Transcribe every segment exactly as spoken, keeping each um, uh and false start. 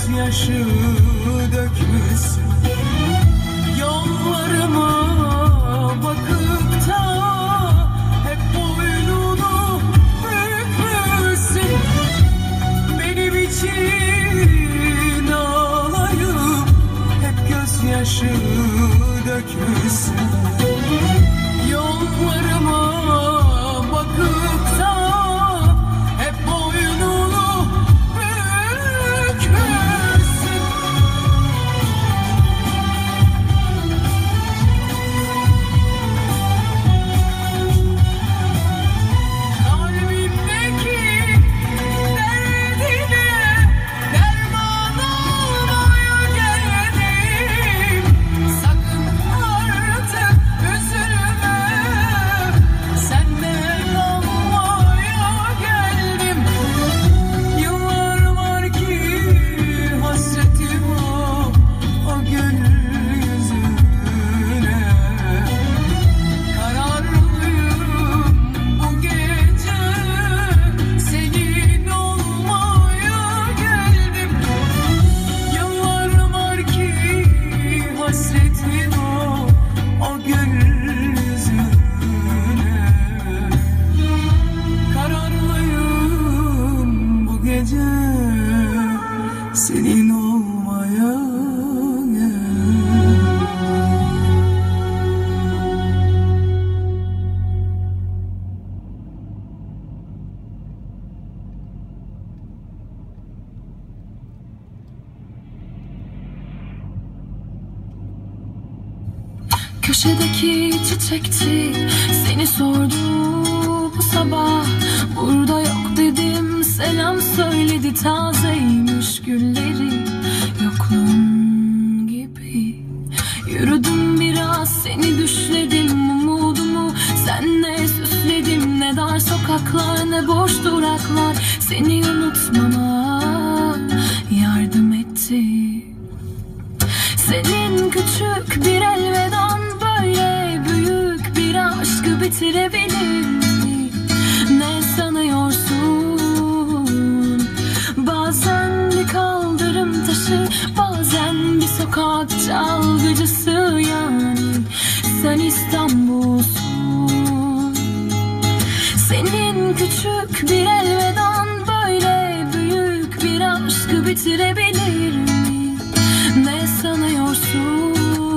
gözyaşı dökülsün. Yollarıma bakıp da hep boynunu bükmüşsün. Benim için ağlayıp hep gözyaşı dökülsün. Yollarıma bakıp da hep boynunu bükmüşsün. Kalbimdeki derdine derman olmaya geldim. Sakın artık üzülme, senle kalmaya geldim. Yıllar var ki hasretim o, o gönül yüzüne. Kararlıyım bu gece senin olmaya geldim. Yıllar var ki hasretin o, o gönül yüzüne. Kararlıyım bu gece senin olmaya geldim. Köşedeki çiçekti, seni sordu bu sabah. Burada yok dedim, selam söyledi, tazeymiş gülleri. Yokluğun gibi yürüdüm biraz, seni düşledim. Umudumu senle süsledim. Ne dar sokaklar ne boş duraklar seni unutmama yardım etti. Senin küçük bir elvedan böyle büyük bir aşkı bitirebilir mi? Ne sanıyorsun? Bazen bir kaldırım taşı, bazen bir sokak çalgıcısı. Yani sen İstanbul'sun. Senin küçük bir elvedan böyle büyük bir aşkı bitirebilir mi? Ne sanıyorsun?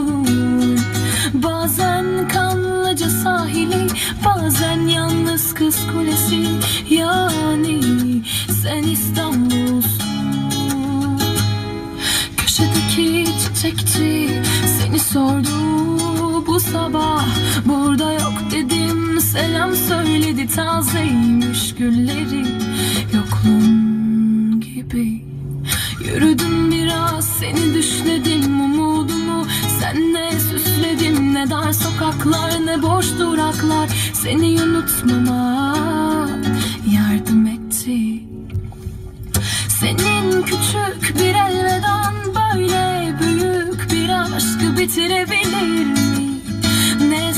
Bazen Kanlıca sahili, bazen yalnız Kız Kulesi. Yani sen İstanbul'sun. Köşedeki çiçekçi seni sordu bu sabah. Burada yok dedim, selam söyledi, tazeymiş gülleri. Yokluğun gibi yürüdüm biraz, seni düşledim. Umudumu senle süsledim. Ne dar sokaklar ne boş duraklar seni unutmama yardım etti. Senin küçük bir elvedan böyle büyük bir aşkı bitirebilir mi? Ne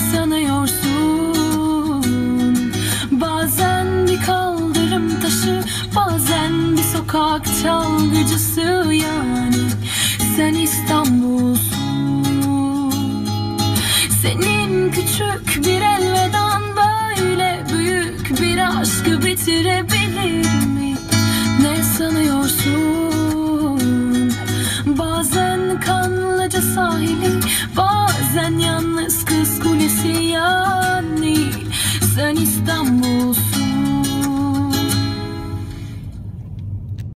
sanıyorsun? Bazen bir kaldırım taşı, bazen bir sokak çalgıcısı. Yani sen İstanbul'sun. Senin küçük bir elvedan böyle büyük bir aşkı bitirebilir mi? Ne sanıyorsun? Bazen Kanlıca sahili,